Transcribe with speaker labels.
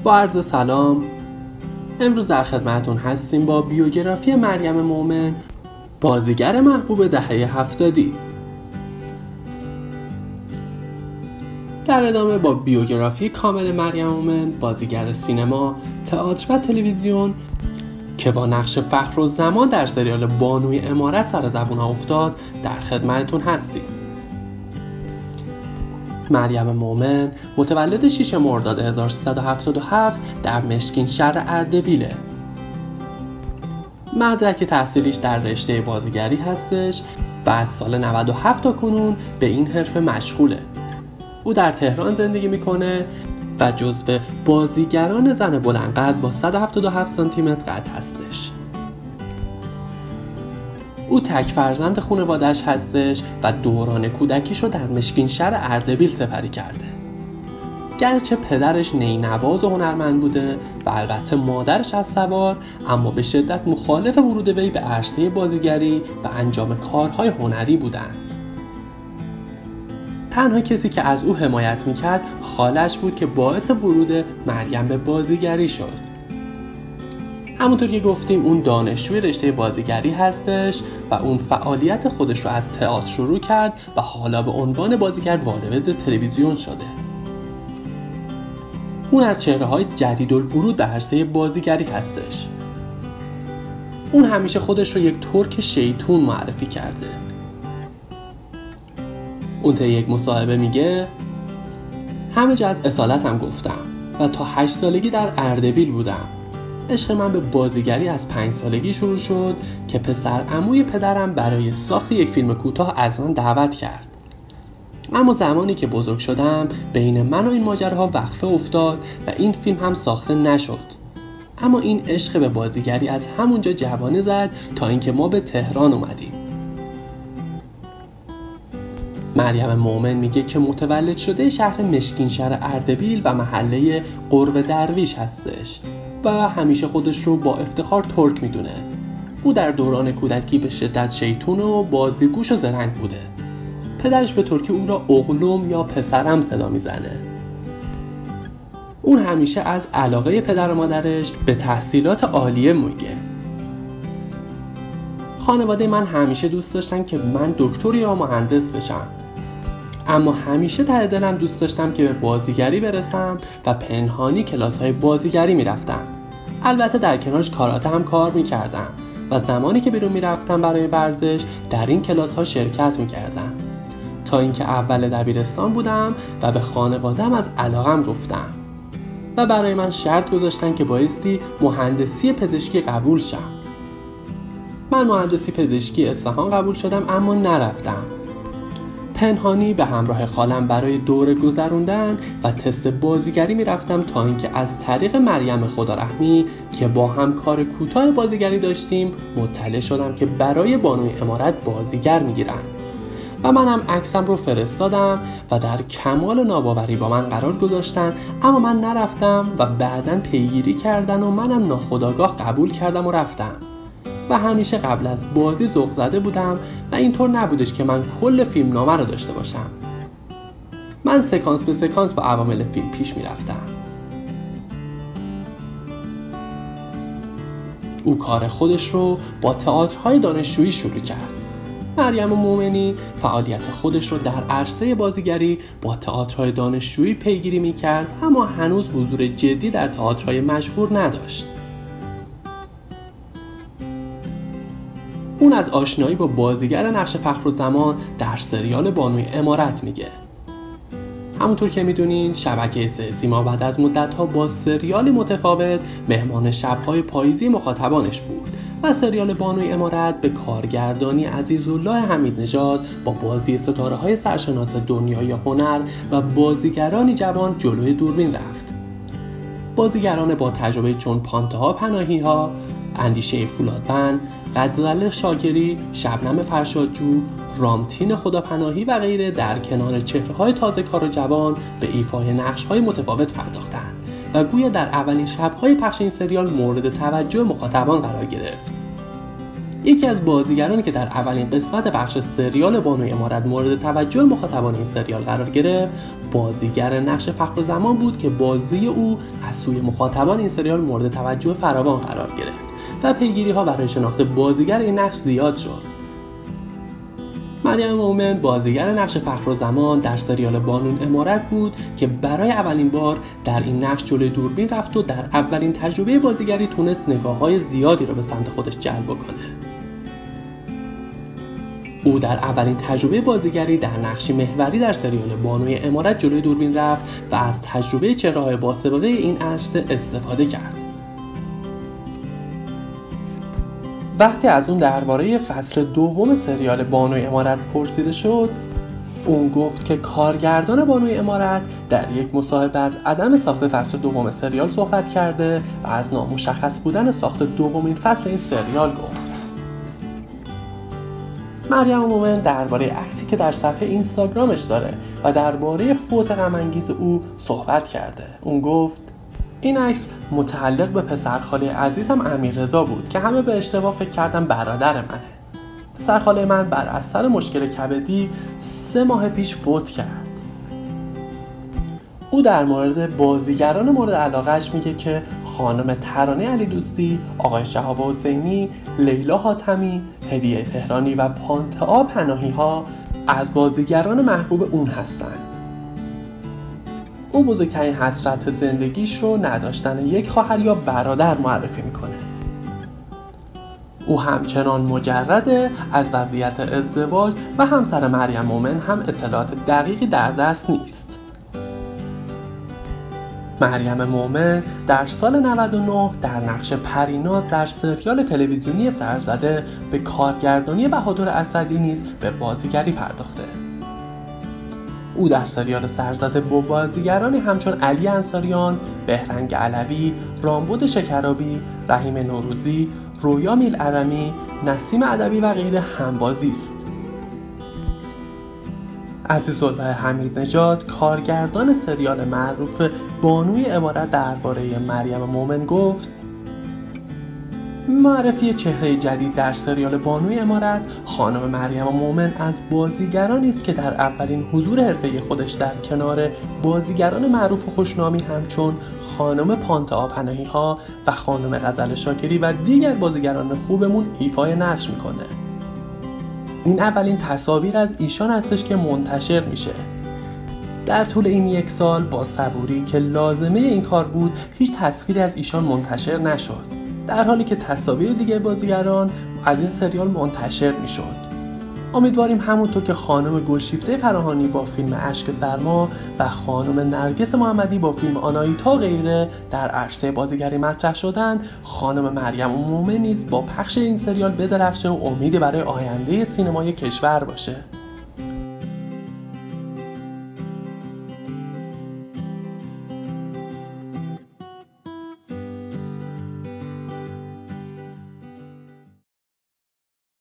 Speaker 1: با عرض سلام، امروز در خدمتتون هستیم با بیوگرافی مریم مومن، بازیگر محبوب دهه 70. در ادامه با بیوگرافی کامل مریم مومن، بازیگر سینما، تئاتر و تلویزیون که با نقش فخرالزمان در سریال بانوی عمارت سر زبون افتاد در خدمتتون هستیم. مریم مومن متولد 6 مرداد 1377 در مشکین شهر اردبیله. مدرک تحصیلیش در رشته بازیگری هستش و از سال 97 تا کنون به این حرفه مشغوله. او در تهران زندگی میکنه و جزو بازیگران زن بلندقد با 177 سانتی متر قد هستش. او تک فرزند خانواده‌اش هستش و دوران کودکیش رو در مشکین شهر اردبیل سپری کرده. گرچه پدرش نینواز و هنرمند بوده و البته مادرش از سوار، اما به شدت مخالف ورود وی به عرصه بازیگری و انجام کارهای هنری بودند. تنها کسی که از او حمایت میکرد خالش بود که باعث ورود مریم به بازیگری شد. همونطور که گفتیم اون دانشجوی رشته بازیگری هستش و اون فعالیت خودش رو از تئاتر شروع کرد و حالا به عنوان بازیگر وارد تلویزیون شده. اون از چهره‌های جدیدالورود به عرصه بازیگری هستش. اون همیشه خودش رو یک ترک شیطون معرفی کرده. اون تا یک مصاحبه میگه همه جا از اصالتم گفتم و تا 8 سالگی در اردبیل بودم. عشق من به بازیگری از 5 سالگی شروع شد که پسر عموی پدرم برای ساخت یک فیلم کوتاه از من دعوت کرد. اما زمانی که بزرگ شدم بین من و این ماجراها وقفه افتاد و این فیلم هم ساخته نشد. اما این عشق به بازیگری از همونجا جوانه زد تا اینکه ما به تهران اومدیم. مریم مومن میگه که متولد شده شهر مشکین شهر اردبیل و محله قرب درویش هستش و همیشه خودش رو با افتخار ترک میدونه. او در دوران کودکی به شدت شیطون و بازیگوش و زرنگ بوده. پدرش به ترکی او را اغلوم یا پسرم صدا میزنه. اون همیشه از علاقه پدر و مادرش به تحصیلات عالیه میگه. خانواده من همیشه دوست داشتن که من دکتر یا مهندس بشم، اما همیشه ته دلم دوست داشتم که به بازیگری برسم و پنهانی کلاس‌های بازیگری میرفتم. البته در کنارش کاراته هم کار میکردم و زمانی که بیرون میرفتم برای ورزش در این کلاس‌ها شرکت میکردم تا اینکه اول دبیرستان بودم و به خانواده‌ام از علاقم گفتم و برای من شرط گذاشتن که بایستی مهندسی پزشکی قبول شم. من مهندسی پزشکی اصفهان قبول شدم اما نرفتم. پنهانی به همراه خالم برای دوره گذروندن و تست بازیگری میرفتم تا اینکه از طریق مریم خدارحمی که با هم کار کوتاه بازیگری داشتیم مطلع شدم که برای بانوی عمارت بازیگر میگیرن و منم عکسم رو فرستادم و در کمال ناباوری با من قرار گذاشتن، اما من نرفتم و بعداً پیگیری کردن و منم ناخودآگاه قبول کردم و رفتم و همیشه قبل از بازی ذوق زده بودم و اینطور نبودش که من کل فیلم نامه رو داشته باشم. من سکانس به سکانس با عوامل فیلم پیش می رفتم. او کار خودش رو با تئاترهای دانشجویی شروع کرد. مریم مومنی فعالیت خودش رو در عرصه بازیگری با تئاترهای دانشجویی پیگیری می کرد، اما هنوز حضور جدی در تئاترهای مشهور نداشت. اون از آشنایی با بازیگر نقش فخرالزمان در سریال بانوی عمارت میگه. همونطور که میدونین شبکه سیما بعد از مدت‌ها با سریال متفاوت مهمان شب‌های پاییزی مخاطبانش بود و سریال بانوی عمارت به کارگردانی عزیزالله حمیدنژاد با بازی ستاره‌های سرشناس دنیای هنر و بازیگرانی جوان جلوی دوربین رفت. بازیگران با تجربه چون پانتها پناهی‌ها، اندیشه فولادبند، غزل شاکری، شبنم فرشادجو، رامتین خداپناهی و غیره در کنار چهره‌های تازه کار و جوان به ایفای نقش‌های متفاوت پرداختند و گویا در اولین شب‌های پخش این سریال مورد توجه مخاطبان قرار گرفت. یکی از بازیگرانی که در اولین قسمت بخش سریال بانوی عمارت مورد توجه مخاطبان این سریال قرار گرفت، بازیگر نقش فخرالزمان بود که بازی او از سوی مخاطبان این سریال مورد توجه فراوان قرار گرفت و پیگیری‌ها برای شناخت بازیگر این نقش زیاد شد. مریم مومن بازیگر نقش فخرالزمان در سریال بانوی عمارت بود که برای اولین بار در این نقش جلوی دوربین رفت و در اولین تجربه بازیگری تونست نگاه‌های زیادی را به سمت خودش جلب کنه. او در اولین تجربه بازیگری در نقشی محوری در سریال بانوی عمارت جلوی دوربین رفت و از تجربه چهره‌های باسابقه این عرصه استفاده کرد. وقتی از اون درباره فصل دوم سریال بانوی عمارت پرسیده شد، اون گفت که کارگردان بانوی عمارت در یک مصاحبه از عدم ساخت فصل دوم سریال صحبت کرده و از نامشخص بودن ساخت دومین فصل این سریال گفت. مریم مومن درباره عکسی که در صفحه اینستاگرامش داره و درباره فوت غم‌انگیز او صحبت کرده. اون گفت این عکس متعلق به پسرخاله عزیزم امیررضا بود که همه به اشتباه فکر کردن برادر منه. پسرخاله من بر اثر مشکل کبدی 3 ماه پیش فوت کرد. او در مورد بازیگران مورد علاقهش میگه که خانم ترانه علی دوستی، آقای شهاب حسینی، لیلا حاتمی، هدیه تهرانی و پانتئا پناهی ها از بازیگران محبوب اون هستند. او بزرگترین حسرت زندگیش رو نداشتن یک خواهر یا برادر معرفی میکنه. او همچنان مجرده، از وضعیت ازدواج و همسر مریم مومن هم اطلاعات دقیقی در دست نیست. مریم مومن در سال 99 در نقش پریناز در سریال تلویزیونی سرزده به کارگردانی بهادر اسدی نیز به بازیگری پرداخته. او در سریال سرزده با بازیگرانی همچون علی انصاریان، بهرنگ علوی، رامبد شکرابی، رحیم نوروزی، رویا میرعرمی، نسیم ادبی و غیره همبازی است. عزیزالله حمیدنژاد کارگردان سریال معروف بانوی عمارت درباره مریم مومن گفت معرفی چهره جدید در سریال بانوی عمارت خانم مریم مومن از بازیگرانی است که در اولین حضور حرفه‌ای خودش در کنار بازیگران معروف و خوشنامی همچون خانم پانتئا پناهی ها و خانم غزل شاکری و دیگر بازیگران خوبمون ایفای نقش میکنه. این اولین تصاویر از ایشان هستش که منتشر میشه. در طول این 1 سال با صبوری که لازمه این کار بود هیچ تصویری از ایشان منتشر نشد، در حالی که تصاویر دیگه بازیگران از این سریال منتشر میشد. امیدواریم همونطور که خانم گلشیفته فراهانی با فیلم اشک سرما و خانم نرگس محمدی با فیلم آناهیتا غیره در عرصه بازیگری مطرح شدند، خانم مریم مومن نیز با پخش این سریال بدرخشه و امیدی برای آینده سینمای کشور باشه.